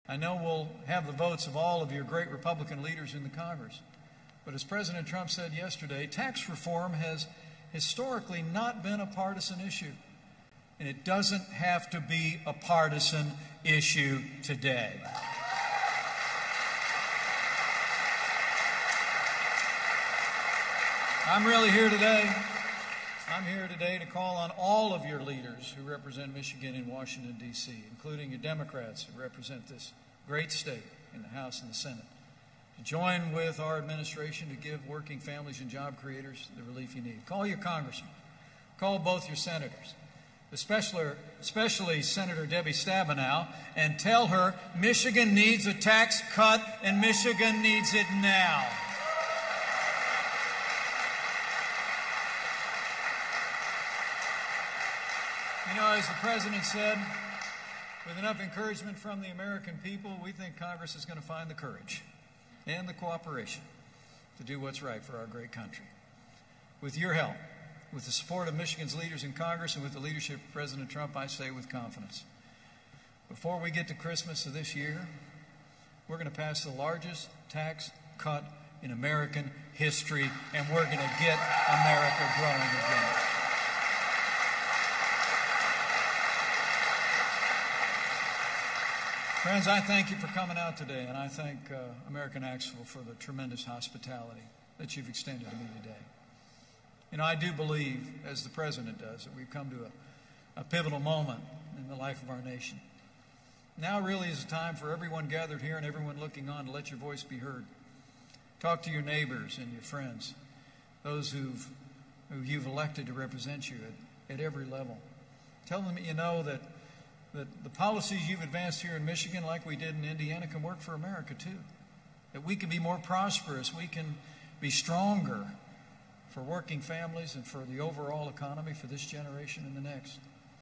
I know we'll have the votes of all of your great Republican leaders in the Congress. But as President Trump said yesterday, tax reform has historically not been a partisan issue. And it doesn't have to be a partisan issue today. I'm here today to call on all of your leaders who represent Michigan in Washington, D.C., including your Democrats who represent this great state in the House and the Senate, to join with our administration to give working families and job creators the relief you need. Call your congressman. Call both your senators, especially Senator Debbie Stabenow, and tell her Michigan needs a tax cut and Michigan needs it now. You know, as the President said, with enough encouragement from the American people, we think Congress is going to find the courage and the cooperation to do what's right for our great country. With your help, with the support of Michigan's leaders in Congress, and with the leadership of President Trump, I say with confidence, before we get to Christmas of this year, we're going to pass the largest tax cut in American history, and we're going to get America growing again. Friends, I thank you for coming out today, and I thank American Axle for the tremendous hospitality that you've extended to me today. You know, I do believe, as the President does, that we've come to a pivotal moment in the life of our nation. Now really is a time for everyone gathered here and everyone looking on to let your voice be heard. Talk to your neighbors and your friends, those who you've elected to represent you at every level. Tell them that you know that the policies you've advanced here in Michigan, like we did in Indiana, can work for America too. That we can be more prosperous, we can be stronger for working families and for the overall economy for this generation and the next.